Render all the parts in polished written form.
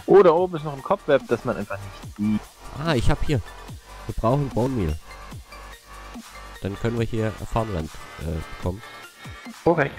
Oh, da oben ist noch ein Cobweb, das man einfach nicht sieht. Ah, ich hab hier. Wir brauchen Bone Meal. Dann können wir hier Farmland bekommen. Korrekt.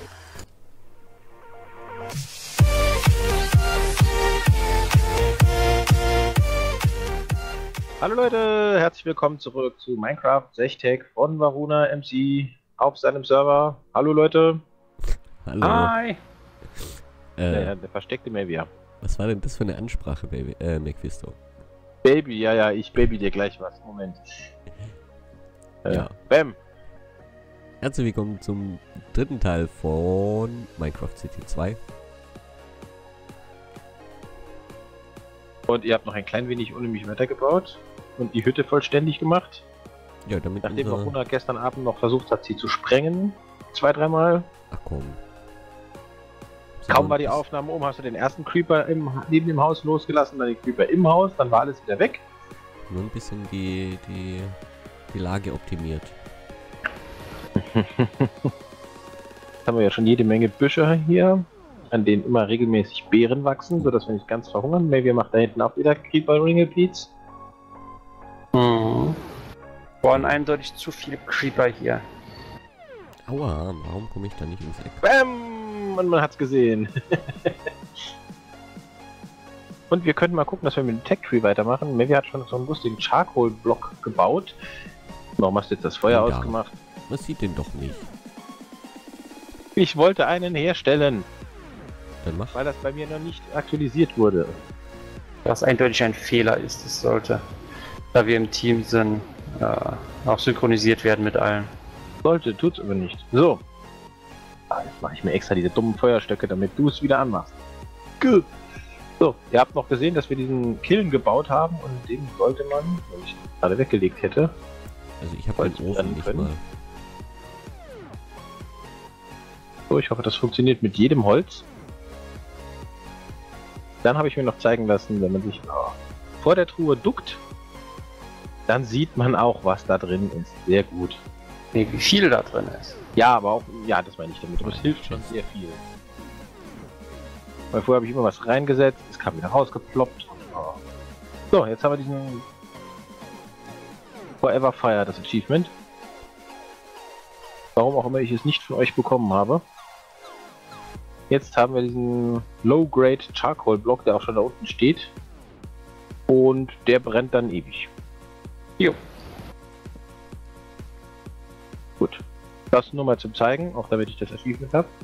Hallo Leute, herzlich willkommen zurück zu Minecraft Sechtech von Varuna MC auf seinem Server. Hallo Leute. Hallo. Hi. Der versteckte Mavia. Was war denn das für eine Ansprache, Baby? Mephisto. Baby, ja, ich baby dir gleich was. Moment. Ja. Bam. Herzlich willkommen zum dritten Teil von Minecraft City 2. Und ihr habt noch ein klein wenig unnötig weitergebaut und die Hütte vollständig gemacht. Ja, damit Nachdem Varuna gestern Abend noch versucht hat, sie zu sprengen. 2-3 Mal. Ach komm. Kaum war die Aufnahme um, hast du den ersten Creeper neben dem Haus losgelassen, dann den Creeper im Haus, dann war alles wieder weg. Nur ein bisschen die Lage optimiert. Jetzt haben wir ja schon jede Menge Büsche hier, an denen immer regelmäßig Beeren wachsen, sodass wir nicht ganz verhungern. Maybe macht da hinten auch wieder Creeper Ringelpiez. Waren eindeutig zu viele Creeper hier. Aua, warum komme ich da nicht ins Eck? Bam! Und man hat's gesehen. Und wir könnten mal gucken, dass wir mit dem Tech Tree weitermachen. Maybe hat schon so einen lustigen Charcoal-Block gebaut. Warum hast du jetzt das Feuer Ja. ausgemacht? Man sieht den doch nicht. Ich wollte einen herstellen, Dann mach. weil das bei mir noch nicht aktualisiert wurde. Was eindeutig ein Fehler ist, das sollte, da wir im Team sind, auch synchronisiert werden mit allen. Sollte, tut's aber nicht. So. Jetzt mache ich mir extra diese dummen Feuerstöcke, damit du es wieder anmachst. Gut. So, ihr habt noch gesehen, dass wir diesen Kiln gebaut haben und den sollte man, wenn ich ihn gerade weggelegt hätte. Also ich habe Wollt's den Ofen brennen nicht können? mal. So, ich hoffe, das funktioniert mit jedem Holz. Dann habe ich mir noch zeigen lassen, wenn man sich vor der Truhe duckt, dann sieht man auch, was da drin ist. Sehr gut. Nee, wie viel da drin ist. Ja, aber auch, ja, das meine ich damit. Aber es hilft schon sehr viel. Weil vorher habe ich immer was reingesetzt, es kam wieder rausgeploppt. So, jetzt haben wir diesen Forever Fire, das Achievement. Warum auch immer ich es nicht von euch bekommen habe. Jetzt haben wir diesen Low-Grade Charcoal Block, der auch schon da unten steht. Und der brennt dann ewig. Jo. Gut. Das nur mal zum Zeigen, auch damit ich das Achievement habe.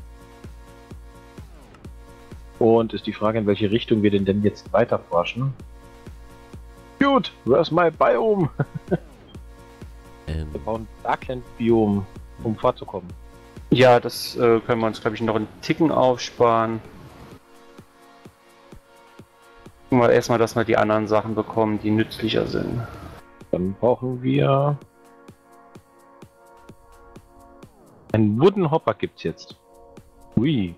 Und ist die Frage, in welche Richtung wir denn jetzt weiter forschen. Gut, where's my biome? Wir brauchen Darkland Biome, um vorzukommen. Ja, das können wir uns, glaube ich, noch einen Ticken aufsparen. Gucken wir erstmal, dass wir die anderen Sachen bekommen, die nützlicher sind. Dann brauchen wir... Einen Wooden Hopper gibt's jetzt. Ui.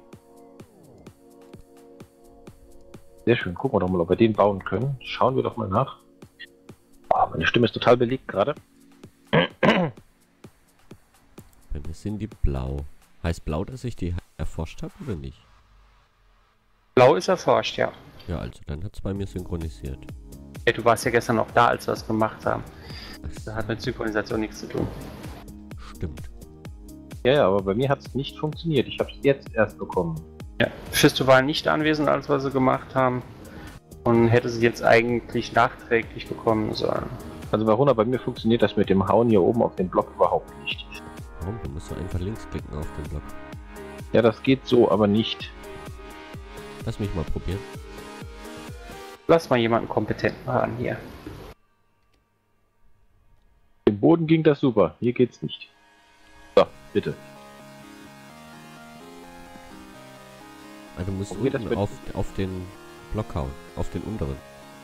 Sehr schön. Gucken wir doch mal, ob wir den bauen können. Schauen wir doch mal nach. Oh, meine Stimme ist total belegt gerade. Bei mir sind die blau. Heißt blau, dass ich die erforscht habe oder nicht? Blau ist erforscht, ja. Ja, also dann hat es bei mir synchronisiert. Ja. Du warst ja gestern noch da, als wir es gemacht haben. Ach, Das hat mit Synchronisation nichts zu tun. stimmt. Ja, aber bei mir hat es nicht funktioniert. Ich habe es jetzt erst bekommen. Ja. Fisto war nicht anwesend, als wir sie gemacht haben. Und hätte sie jetzt eigentlich nachträglich bekommen sollen. Also Varuna, bei mir funktioniert das mit dem Hauen hier oben auf den Block überhaupt nicht. Warum? Du musst du einfach links klicken auf den Block. Ja, das geht so, aber nicht. Lass mich mal probieren. Lass mal jemanden kompetenten ran hier. Im Boden ging das super, hier geht's nicht. So, bitte. Also du musst Okay, das unten wird- auf den Block hauen. Auf den unteren.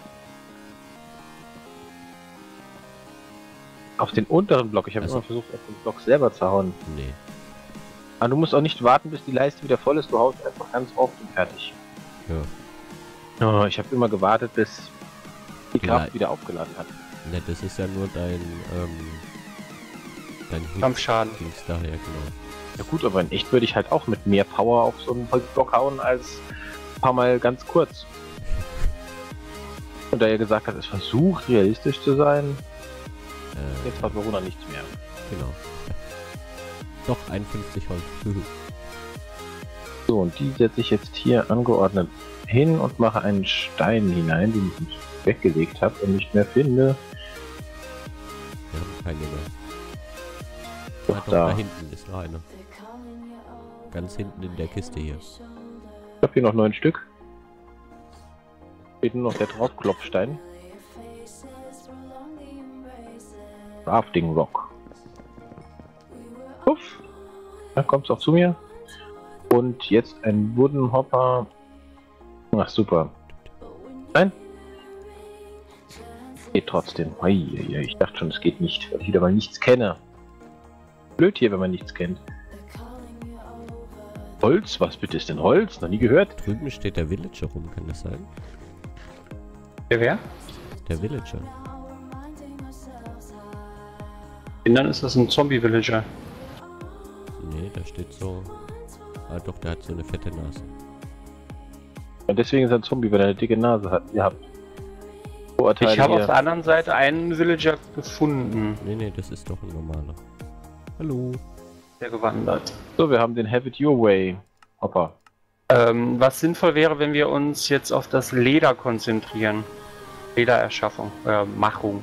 Auf den unteren Block. Ich habe Also- immer versucht, auf den Block selber zu hauen. Nee. Aber du musst auch nicht warten, bis die Leiste wieder voll ist. Du haust einfach ganz oft und fertig. Ja. Oh, ich habe immer gewartet, bis die Ja. Kraft wieder aufgeladen hat. Ne, das ist ja nur dein Hit. Kampfschaden. Dings daher, genau. Ja gut, aber in echt würde ich halt auch mit mehr Power auf so einen Holzblock hauen, als ein paar Mal ganz kurz. Und da ihr gesagt habt, es versucht realistisch zu sein, jetzt hat Verona nichts mehr. Genau. Doch, 51 Holz. So, und die setze ich jetzt hier angeordnet hin und mache einen Stein hinein, den ich nicht weggelegt habe und nicht mehr finde. Wir haben keine mehr. Doch, Doch, da. da hinten ist noch einer. Ganz hinten in der Kiste hier. Ich habe hier noch 9 Stück. Steht nur noch der Draufklopfstein. Rafting Rock. Uff. Da kommt es auch zu mir. Und jetzt ein Wooden Hopper. Ach super. Nein. Geht trotzdem. Ich dachte schon, es geht nicht, weil ich wieder mal nichts kenne. Blöd hier, wenn man nichts kennt. Holz? Was bitte ist denn Holz? Noch nie gehört? Drüben steht der Villager rum, kann das sein? Der wer? Der Villager. Und dann ist das ein Zombie-Villager. Nee, da steht so... Ah doch, der hat so eine fette Nase. Und deswegen ist er ein Zombie, weil er eine dicke Nase hat. Ihr habt Vorurteile Ich habe hier. auf der anderen Seite einen Villager gefunden, Nee, das ist doch ein normaler. Hallo. der gewandert. So, wir haben den Have It Your Way Hopper. Was sinnvoll wäre, wenn wir uns jetzt auf das Leder konzentrieren. Ledererschaffung, Machung.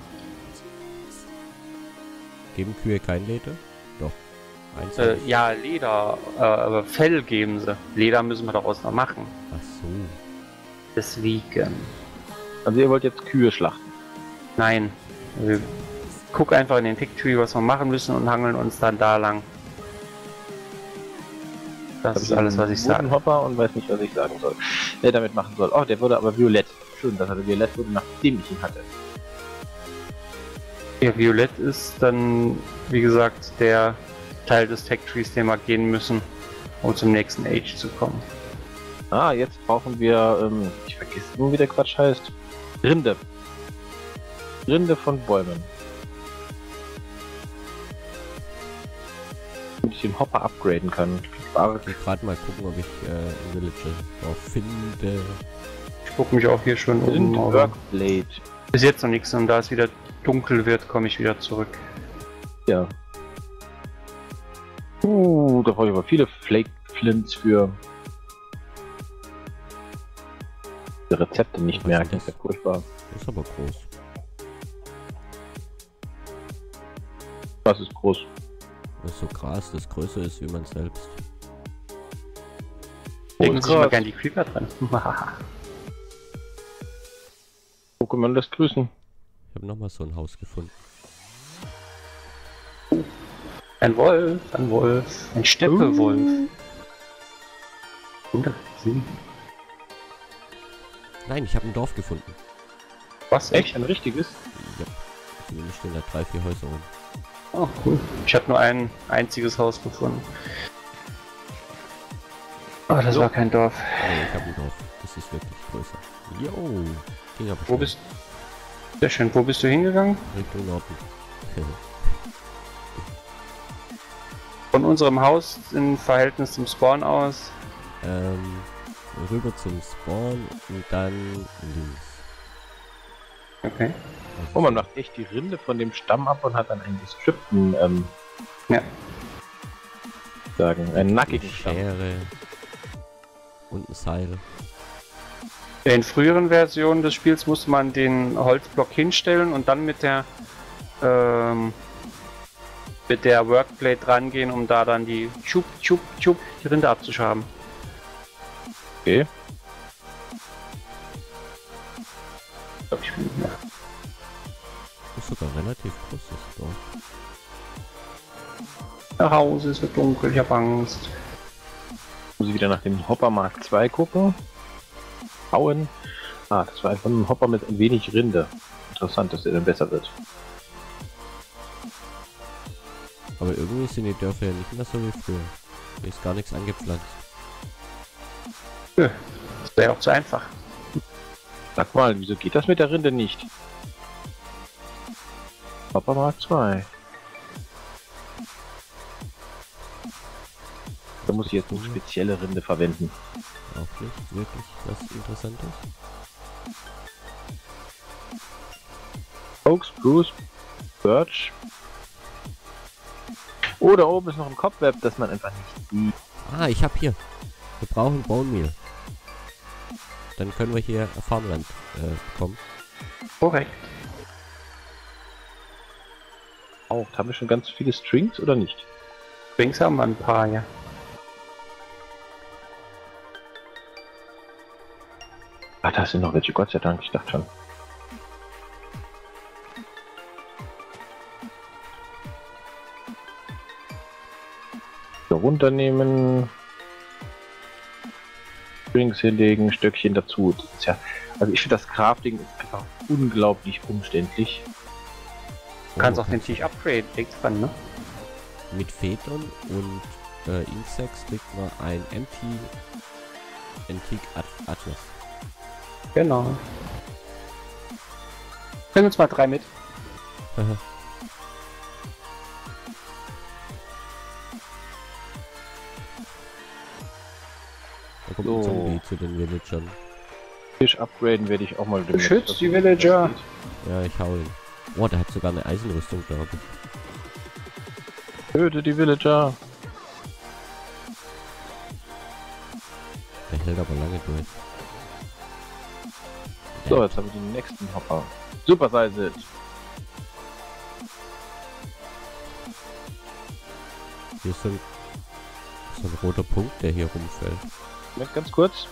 Geben Kühe kein Leder? Doch. Eins. Ja, Leder, aber Fell geben sie. Leder müssen wir daraus noch machen. Ach so. Deswegen. Also ihr wollt jetzt Kühe schlachten. Nein. Wir gucken einfach in den Tick-Tree, was wir machen müssen und hangeln uns dann da lang. Das ist alles, was ich sage. Hopper und weiß nicht, was ich sagen soll. Damit machen soll. Oh, der wurde aber violett. Schön, dass er violett wurde, nachdem ich ihn hatte. Ja, violett ist dann, wie gesagt, der Teil des Tech-Trees, den wir gehen müssen, um zum nächsten Age zu kommen. Ah, jetzt brauchen wir, ich vergesse nur, wie der Quatsch heißt. Rinde. Rinde von Bäumen. Damit ich den Hopper upgraden kann. Ich will gerade mal gucken, ob ich einen Villager drauf finde. Ich gucke mich auch hier schon um. Workblade. Bis jetzt noch nichts und da es wieder dunkel wird, komme ich wieder zurück. Ja. Da brauche ich aber viele Flake Flints für die Rezepte nicht Was merken. ist Das ist ja furchtbar. Das ist aber groß. Was ist groß? Das ist so Gras, das größer ist wie man selbst. Legen Groß sich mal Gras. gerne die Creeper dran. Pokémon lässt grüßen. Ich habe nochmal so ein Haus gefunden. Ein Wolf, ein Steppewolf. Nein, ich habe ein Dorf gefunden. Was, Echt? Ein richtiges? Ja. Zumindest stehen da 3, 4 Häuser rum. Oh, cool. Ich habe nur ein einziges Haus gefunden. Oh, das war kein Dorf. Nee, ich habe ein Dorf. Das ist wirklich größer. Jo. Ging aber Wo schnell. bist Sehr schön. Wo bist du hingegangen? Richtung Norden. Von unserem Haus im Verhältnis zum Spawn aus. Rüber zum Spawn und dann links. Okay. Also Oh, man macht echt die Rinde von dem Stamm ab und hat dann einen gestrippten, Ja. einen eine nackigen Stamm. Schere und ein Seil. In früheren Versionen des Spiels musste man den Holzblock hinstellen und dann mit der Workblade rangehen, um da dann die die Rinde abzuschaben. Okay. Ich glaub, ich bin nicht mehr. Ist sogar relativ groß, das Dorf. Nach Hause, es wird dunkel, ich hab Angst. Muss ich wieder nach dem Hopper Mark II gucken. Hauen. Ah, das war einfach ein Hopper mit ein wenig Rinde. Interessant, dass der dann besser wird. Aber irgendwie sind die Dörfer ja nicht mehr so wie früher. Hier ist gar nichts angepflanzt. Das wäre auch zu einfach. Sag mal, wieso geht das mit der Rinde nicht? Hopper Mark II. Da muss ich jetzt eine spezielle Rinde verwenden. Auch nicht wirklich was Interessantes. Oak, Spruce, Birch. Oh, da oben ist noch ein Cobweb, das man einfach nicht sieht. Ah, ich habe hier. Wir brauchen Bone Meal. Dann können wir hier Farmland bekommen. Korrekt. Auch, haben wir schon ganz viele Strings oder nicht? Übrigens haben wir ein paar, ja. Ach, da sind noch welche, Gott sei Dank, ich dachte schon. So, runternehmen. Strings hinlegen, Stöckchen dazu. Das ist ja, also ich finde das Crafting ist einfach unglaublich umständlich. Du kannst auch den Tisch upgraden, liegt dran, ne? Mit Phaeton und Insects kriegt man ein Antique Atlas. Genau. Bring uns mal 3 mit. Haha. Da kommt So. ein Zombie zu den Villagern. Tisch upgraden werde ich auch mal. Beschützt die Villager. Ja, ich hau ihn. Oh, der hat sogar eine Eisenrüstung, glaube ich. Töte die Villager. Der hält aber lange durch. So, jetzt haben wir den nächsten Hopper. Super Size It. Hier ist so ein roter Punkt, der hier rumfällt. Moment, ganz kurz.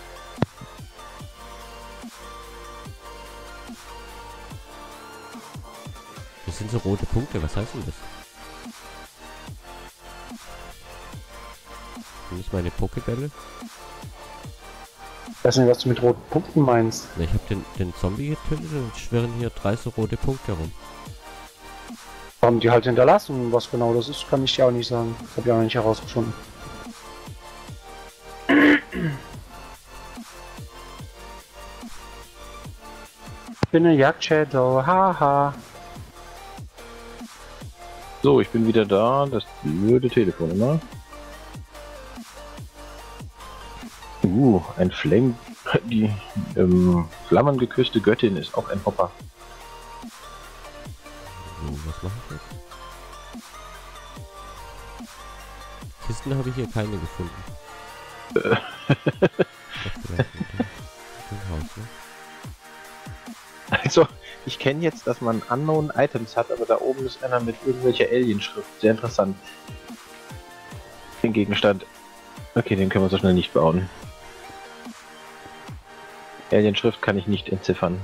Das sind so rote Punkte, was heißt denn das? Sind das meine Pokebälle? Ich weiß nicht, was du mit roten Punkten meinst. Ne, ich habe den Zombie getötet und schwirren hier 3 so rote Punkte rum. Haben die halt hinterlassen. Was genau das ist, kann ich dir auch nicht sagen. Das habe ich auch noch nicht herausgefunden. Ich bin ein Jagd-Shadow, haha. So, ich bin wieder da. Das blöde Telefon immer. Ein Flame. Die flammengeküsste Göttin ist auch ein Hopper. So, was mache ich jetzt? Kisten habe ich hier keine gefunden. Doch, vielleicht im Haus, ne? Also, ich kenne jetzt, dass man Unknown Items hat, aber da oben ist einer mit irgendwelcher Alien-Schrift. Sehr interessant. Den Gegenstand. Okay, den können wir so schnell nicht bauen. Alien-Schrift kann ich nicht entziffern.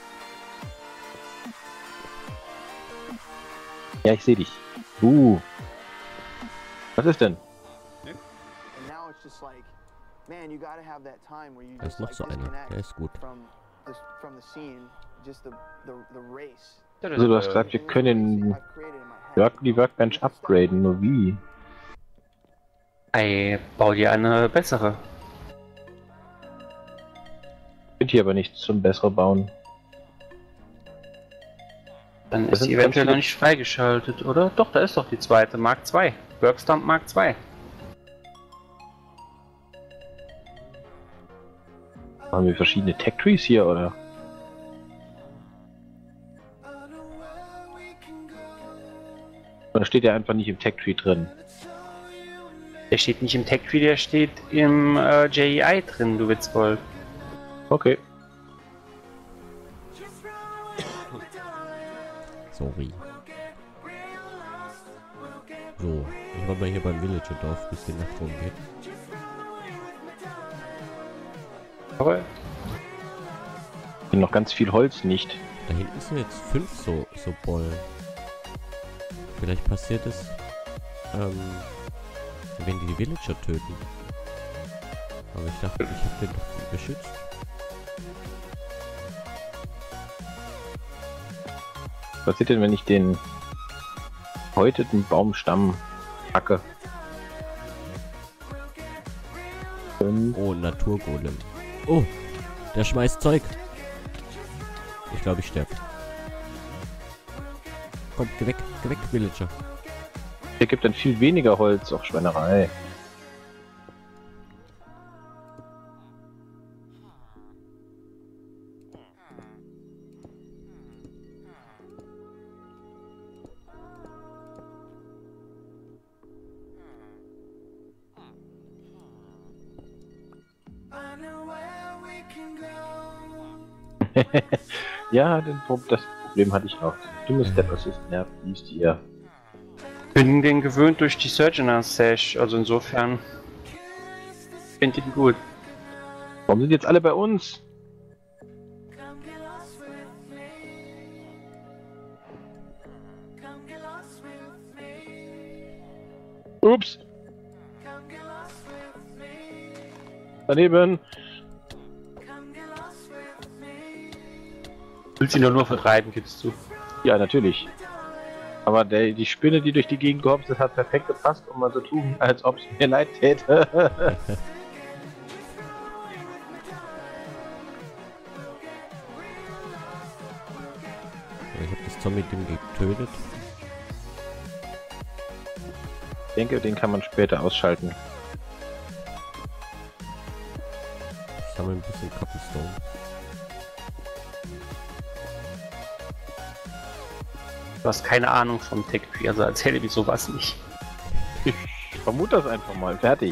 Ja, ich sehe dich. Was ist denn? Da ist noch so einer, der ist gut. Also, du hast gesagt, wir können die Workbench upgraden, nur wie? Ey, bau dir eine bessere. Ich finde hier aber nichts zum besseren bauen. Dann Das ist die sind eventuell ganz noch nicht freigeschaltet, oder? Doch, da ist doch die zweite, Mark II. Workstamp Mark II. Haben wir verschiedene Tech Trees hier, oder? Oder steht der einfach nicht im Tech Tree drin? Der steht nicht im Tech Tree, der steht im JEI drin, du Witzbold. Okay. Sorry. So, ich war mal hier beim Villager-Dorf, bis die Nacht rumgeht. Aber Noch ganz viel Holz nicht. Da hinten sind jetzt 5 so Bollen. Vielleicht passiert es, wenn die Villager töten. Aber ich dachte, ich habe den doch beschützt. Was passiert denn, wenn ich den häuteten Baumstamm hacke? Oh, Naturgolem. Oh, der schmeißt Zeug. Ich glaube, ich sterbe. Komm, geh weg, Villager. Der gibt dann viel weniger Holz, auch Schweinerei. Ja, das Problem hatte ich auch. Dummes Step Assist nervt, wie ist ihr? Bin den gewöhnt durch die Surgeon Sash, also insofern finde ich ihn gut. Warum sind jetzt alle bei uns? Ups! Daneben! Willst ihn doch nur vertreiben, gibst du. Ja, natürlich. Aber die Spinne, die durch die Gegend gehopst ist, hat perfekt gepasst, um mal so zu tun, als ob es mir leid täte. Ich habe das Zombie-Ding getötet. Ich denke, den kann man später ausschalten. Ich sammle ein bisschen Cobblestone. Du hast keine Ahnung vom Tech-Tree, also erzähle mir sowas nicht. Ich vermute das einfach mal. Fertig.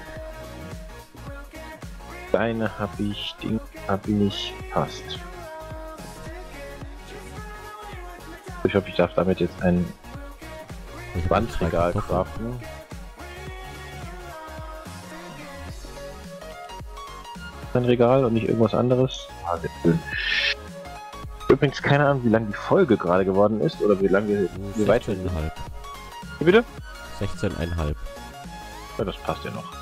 Deine habe ich, Ding habe ich, passt. Ich hoffe, ich darf damit jetzt ein Ich hab Wandregal zwei Kartoffeln. craften. Ein Regal und nicht irgendwas anderes. Ah, sehr schön. Übrigens keine Ahnung, wie lang die Folge gerade geworden ist oder wie lange wie weit wir sind. 16,5. Wie bitte? 16,5. Ja, das passt ja noch.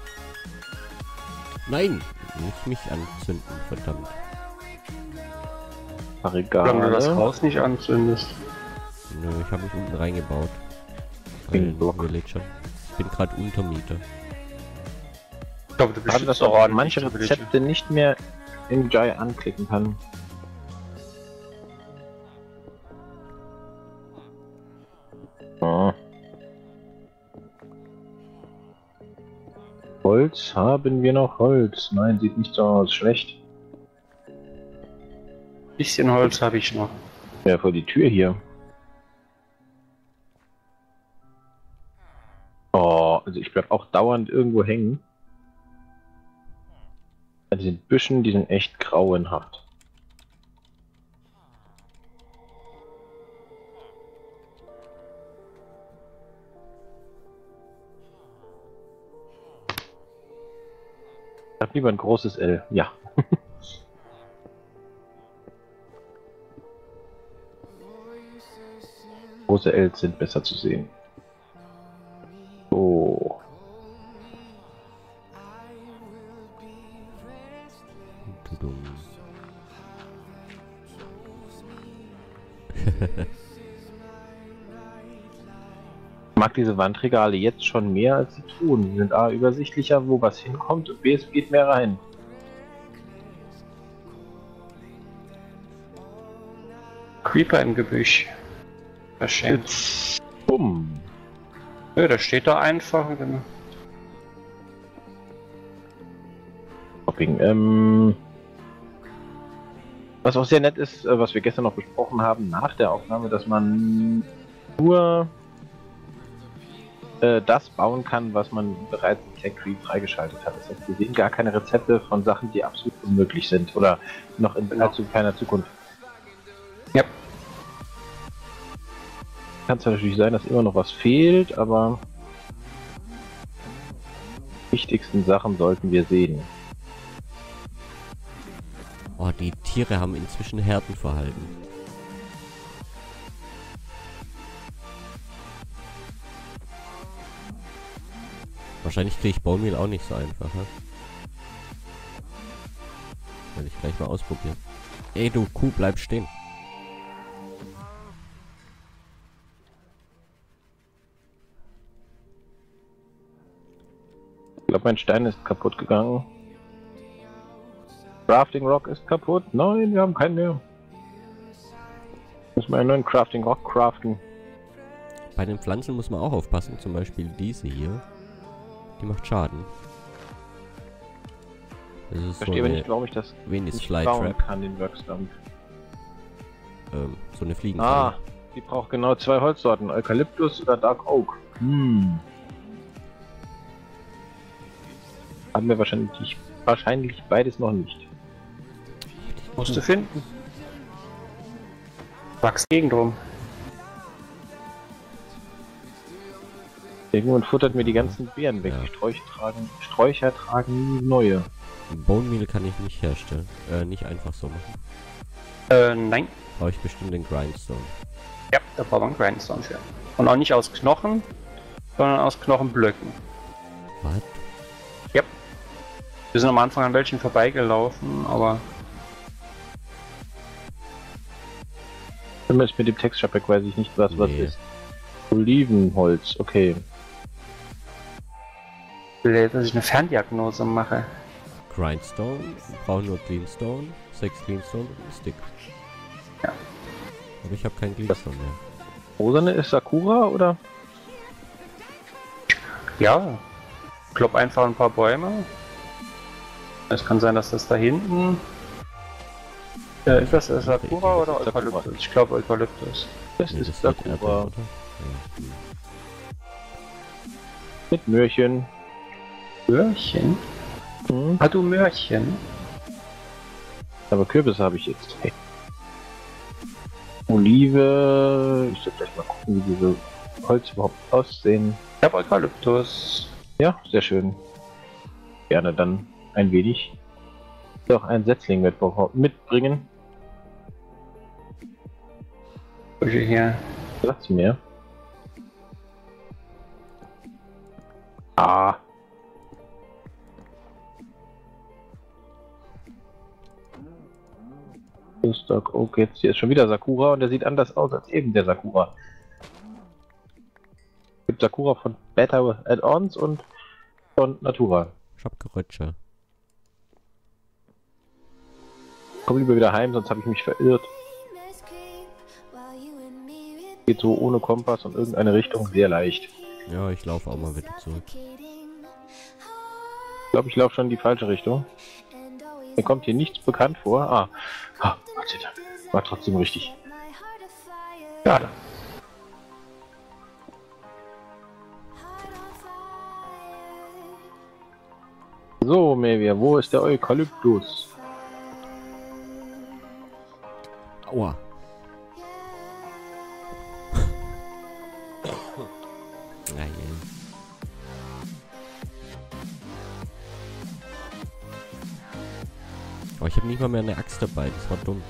Nein! Nicht mich anzünden, verdammt. Solange du das Regale. Haus nicht anzündest. Nö, ich habe mich unten reingebaut. Block. Villager. Ich bin gerade Untermieter. Ich glaube, du Schade, dass doch man ordentlich manche die Villager. Rezepte nicht mehr in Jai anklicken kann. Oh. Holz, haben wir noch Holz? Nein, sieht nicht so aus. Schlecht. Bisschen Holz habe ich noch. Ja, vor die Tür hier. Oh, also ich bleib auch dauernd irgendwo hängen. An diesen Büschen, die sind echt grauenhaft. Ich hab lieber ein großes L. Ja. Große Ls sind besser zu sehen. So. Tudum. Ich mag diese Wandregale jetzt schon mehr als sie tun. Die sind A, übersichtlicher, wo was hinkommt, und B, es geht mehr rein. Creeper im Gebüsch. Verschenkt. Bumm. Ja, da steht da einfach. Genau. Shopping. Was auch sehr nett ist, was wir gestern noch besprochen haben nach der Aufnahme, dass man nur das bauen kann, was man bereits im Tech Tree freigeschaltet hat. Das heißt, wir sehen gar keine Rezepte von Sachen, die absolut unmöglich sind oder noch in allzu keiner Zukunft. Ja. Kann zwar natürlich sein, dass immer noch was fehlt, aber die wichtigsten Sachen sollten wir sehen. Oh, die Tiere haben inzwischen Herdenverhalten. Wahrscheinlich kriege ich Bone auch nicht so einfach, ne? Werde ich gleich mal ausprobieren. Ey, du Kuh, bleib stehen. Ich glaube, mein Stein ist kaputt gegangen. Crafting Rock ist kaputt. Nein, wir haben keinen mehr. Müssen wir einen neuen Crafting Rock craften. Bei den Pflanzen muss man auch aufpassen. Zum Beispiel diese hier. Die macht Schaden. Das ist Ich verstehe aber nicht, warum ich das Venus nicht bauen Flytrap. kann, den Workstamp. So eine Fliegenfalle. Die braucht genau 2 Holzsorten. Eukalyptus oder Dark Oak. Haben wir wahrscheinlich beides noch nicht. Musst du finden. Wachs gegen drum. Irgendjemand futtert mir die ganzen Beeren weg. Ja. Die Sträucher tragen nie neue. Bone Meal kann ich nicht herstellen. Nicht einfach so machen. Nein. Brauche ich bestimmt den Grindstone. Ja, da braucht man Grindstone für. Und auch nicht aus Knochen, sondern aus Knochenblöcken. Was? Ja. Wir sind am Anfang an welchen vorbeigelaufen, aber Zumindest mit dem Texture Pack weiß ich nicht, was Nee. ist. Olivenholz, okay. ich will jetzt, dass ich eine Ferndiagnose mache. Grindstone. Wir brauchen nur Cleanstone. 6 Cleanstone und ein Stick. Ja. Aber ich habe keinen Cleanstone mehr. Rosane ist Sakura oder? Ja. Klopp einfach ein paar Bäume. Es kann sein, dass das da hinten. Ist das Sakura oder Sakura. Eukalyptus? Ich glaube Eukalyptus. Das Nee, ist das wird Erdbeer, Sakura. oder? Ja. Mit Möhrchen. Möhrchen? Hm. Ah, du Möhrchen? Aber Kürbisse habe ich jetzt. Hey. Olive. Ich soll gleich mal gucken, wie diese Holz überhaupt aussehen. Ich habe Eukalyptus. Ja, sehr schön. Gerne dann ein wenig. Doch ein Setzling mitbringen. Welche hier? Platz mehr. Ah. Stock, okay, jetzt hier ist schon wieder Sakura und der sieht anders aus als eben der Sakura. Es gibt Sakura von Beta Add-ons und von Natura. Ich hab Gerutsche. Komm lieber wieder heim, sonst habe ich mich verirrt. Geht so ohne Kompass und irgendeine Richtung sehr leicht. Ja, ich laufe auch mal wieder zurück. Ich glaube, ich laufe schon in die falsche Richtung. Mir kommt hier nichts bekannt vor. Ah, Gott sei Dank. War trotzdem richtig. Schade. So, Mevia, wo ist der Eukalyptus? Aua. Nein. Aber ich habe nicht mal mehr eine Axt dabei, das war dumm.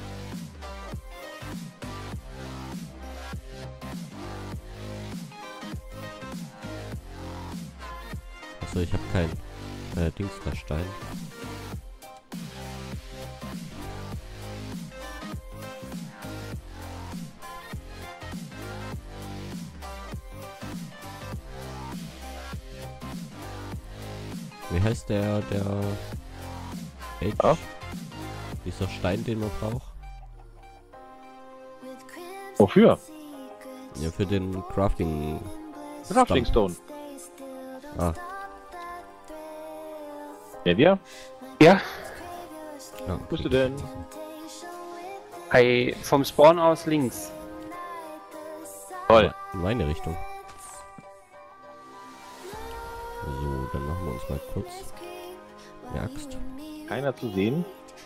Also ich habe kein Dings da Stein. Wie heißt der Edge? Ja? Dieser Stein, den man braucht? Wofür? Ja, für den Crafting. Crafting Stone. Ah, Mevia? Ja, ja. Wo bist du denn? vom Spawn aus links. Toll. In meine Richtung. So, dann machen wir uns mal kurz eine Axt. Keiner zu sehen.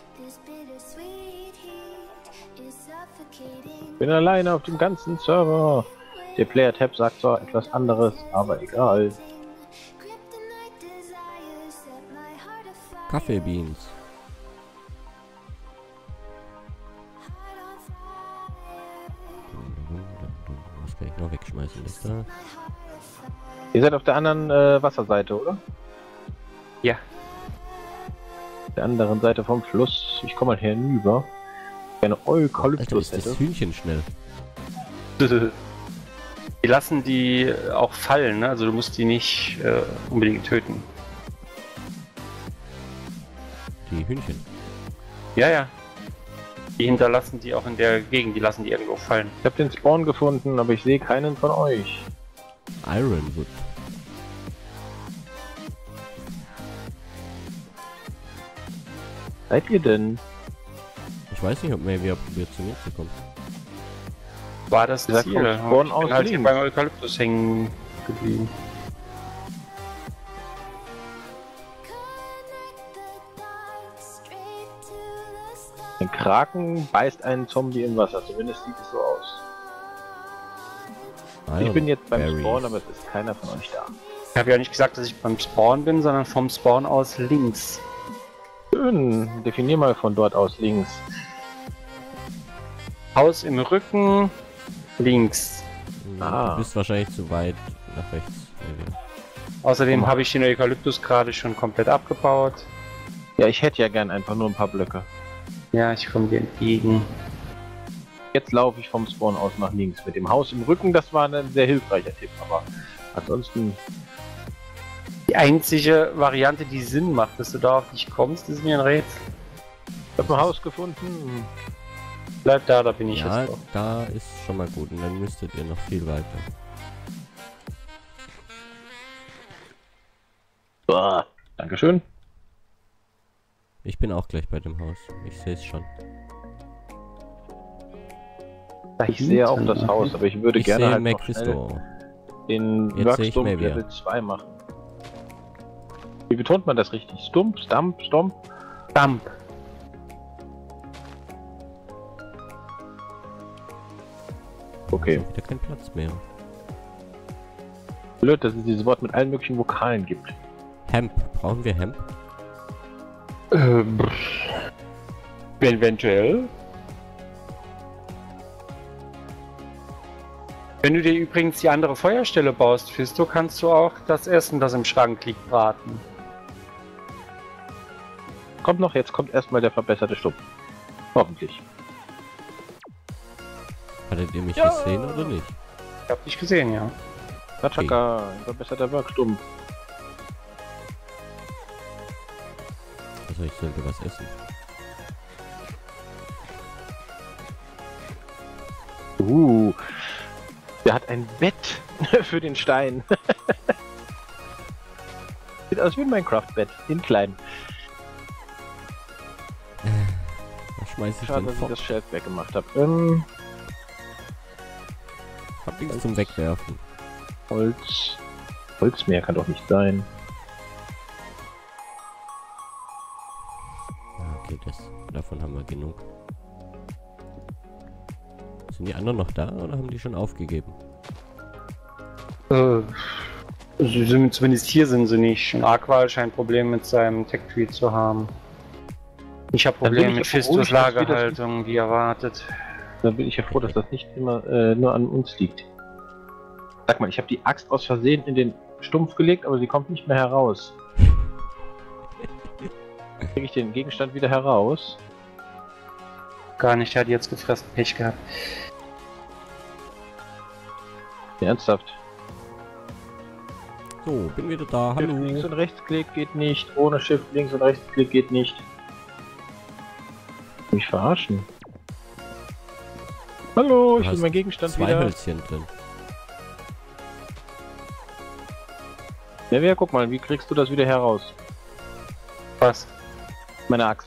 Bin alleine auf dem ganzen Server. Der Player-Tab sagt zwar etwas anderes, aber egal. Kaffeebeans. Was kann ich noch wegschmeißen? Das da. Ihr seid auf der anderen Wasserseite, oder? Ja. Auf der anderen Seite vom Fluss. Ich komme mal hinüber. Eine Alter, Eukalyptus ist das hätte. Hühnchen schnell. Die lassen die auch fallen, ne? Also du musst die nicht unbedingt töten. Die Hühnchen. Ja. Die hinterlassen die auch in der Gegend, die lassen die irgendwo fallen. Ich habe den Spawn gefunden, aber ich sehe keinen von euch. Ironwood. Seid ihr denn? Ich weiß nicht, ob Maybe probiert zu mir zu kommen. War das Wie gesagt, Ziel? vom Spawn Ich aus bin halt hier links. beim Eukalyptus hängen geblieben. Ein Kraken beißt einen Zombie im Wasser, zumindest sieht es so aus. Ich bin jetzt beim Spawn, aber es ist keiner von euch da. Ich habe ja nicht gesagt, dass ich beim Spawn bin, sondern vom Spawn aus links. Schön, definier mal von dort aus links. Haus im Rücken, links. Du bist wahrscheinlich zu weit nach rechts. Außerdem habe ich den Eukalyptus gerade schon komplett abgebaut. Ja, ich hätte ja gern einfach nur ein paar Blöcke. Ja, ich komme dir entgegen. Jetzt laufe ich vom Spawn aus nach links. Mit dem Haus im Rücken, das war ein sehr hilfreicher Tipp, aber ansonsten... Die einzige Variante, die Sinn macht, dass du da auf dich kommst, ist mir ein Rätsel. Ich habe ein Haus gefunden. Bleib da, da bin ich Ja, jetzt drauf. da ist schon mal gut und dann müsstet ihr noch viel weiter. Boah, Dankeschön. Ich bin auch gleich bei dem Haus. Ich sehe es schon. Ich sehe auch das Haus, aber ich würde Ich gerne sehe halt noch Mephisto. schnell den Jetzt sehe ich Workstump mehr Level 2 machen. Wie betont man das richtig? Stump, Stamp, Stomp? Dump. Okay. Also wieder kein Platz mehr. Blöd, dass es dieses Wort mit allen möglichen Vokalen gibt. Hemp. Brauchen wir Hemp? Eventuell. Wenn du dir übrigens die andere Feuerstelle baust, Fisto, kannst du auch das Essen, das im Schrank liegt, braten. Kommt noch, jetzt kommt erstmal der verbesserte Stumpf. Hoffentlich. Hattet ihr mich gesehen oder nicht? Ich hab dich gesehen, ja. Katschaka, ein verbesserter Workstumpf. Also ich sollte was essen. Der hat ein Bett für den Stein. Sieht aus wie ein Minecraft-Bett, in klein. Was schmeiß ich Schade, denn dass ich vor? das Shelf weggemacht habe. Hab nichts zum Wegwerfen. Holz. Holzmeer kann doch nicht sein. Ja, okay, davon haben wir genug. Sind die anderen noch da oder haben die schon aufgegeben? Sie sind, zumindest hier sind sie nicht. Und Aqual scheint Probleme mit seinem Tech-Tree zu haben. Ich habe Dann bin Probleme ich mit ja Fistus beruhigt, dass wir das- Lagerhaltung, wie erwartet. Da bin ich ja froh, dass das nicht immer nur an uns liegt. Sag mal, ich habe die Axt aus Versehen in den Stumpf gelegt, aber sie kommt nicht mehr heraus. Kriege ich den Gegenstand wieder heraus? Gar nicht, der hat jetzt gefressen, Pech gehabt. Ernsthaft. So, bin wieder da. Shift links Hallo. und Rechtsklick geht nicht. Ohne Shift links und Rechtsklick geht nicht. Mich verarschen. Hallo, Du ich will hast meinen Gegenstand Zwei wieder. Hölzchen drin. Ja, guck mal, wie kriegst du das wieder heraus? Was? Meine Axt.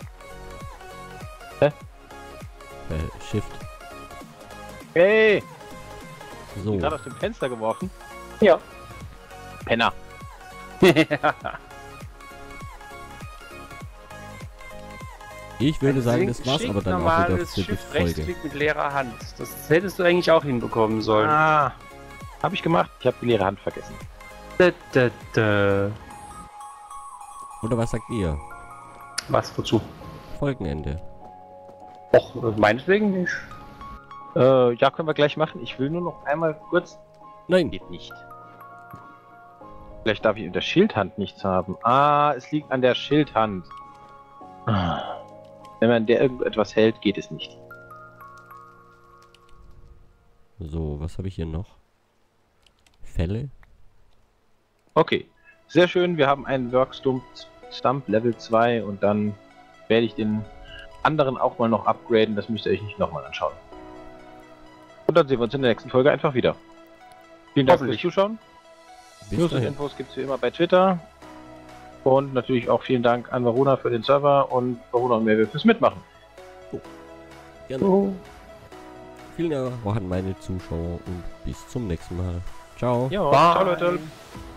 Shift. Hey! So. Gerade aus dem Fenster geworfen. Ja. Penner. Ich würde sagen, das war's aber dann auch wieder für die Shift Folge. Rechtsklick mit leerer Hand. Das hättest du eigentlich auch hinbekommen sollen. Ah. Hab ich gemacht. Ich habe die leere Hand vergessen. Oder was sagt ihr? Was, wozu? Folgenende. Och, meinetwegen nicht. Ja, können wir gleich machen. Ich will nur noch einmal kurz. Nein. Geht nicht. Vielleicht darf ich in der Schildhand nichts haben. Ah, es liegt an der Schildhand. Ah. Wenn man der irgendetwas hält, geht es nicht. So, was habe ich hier noch? Fälle? Okay. Sehr schön. Wir haben einen Workstump Stump Level 2 und dann werde ich den anderen auch mal noch upgraden. Das müsst ihr euch nicht nochmal anschauen. Und dann sehen wir uns in der nächsten Folge einfach wieder. Vielen Dank fürs Hoffentlich. Zuschauen. Bis News und dahin. Infos gibt es wie immer bei Twitter. Und natürlich auch vielen Dank an Varuna für den Server und Varuna und Melville fürs Mitmachen. Gerne. Vielen Dank auch an meine Zuschauer und bis zum nächsten Mal. Ciao. Ja, Bye. ciao Leute.